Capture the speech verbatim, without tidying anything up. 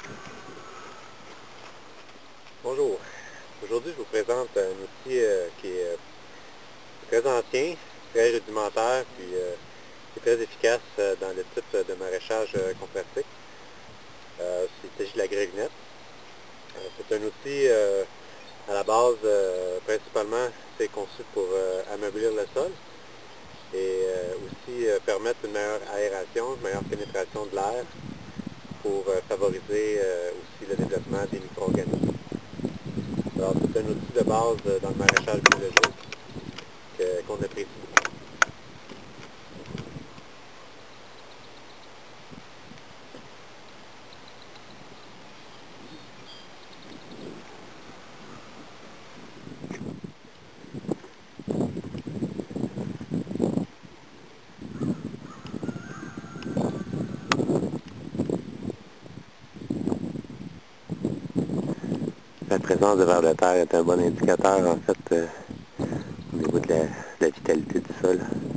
Bonjour, aujourd'hui je vous présente un outil euh, qui est euh, très ancien, très rudimentaire, puis euh, qui est très efficace euh, dans le type de maraîchage euh, qu'on pratique. Euh, il s'agit de la grélinette. Euh, c'est un outil euh, à la base, euh, principalement, c'est conçu pour euh, ameublir le sol et euh, aussi euh, permettre une meilleure aération, une meilleure pénétration de l'air pour euh, favoriser euh, aussi le développement des micro-organismes. Alors, c'est un outil de base euh, dans le maraîchage biologique que- qu'on apprécie beaucoup. La présence de vers de terre est un bon indicateur, en fait, euh, au niveau de la, de la vitalité du sol.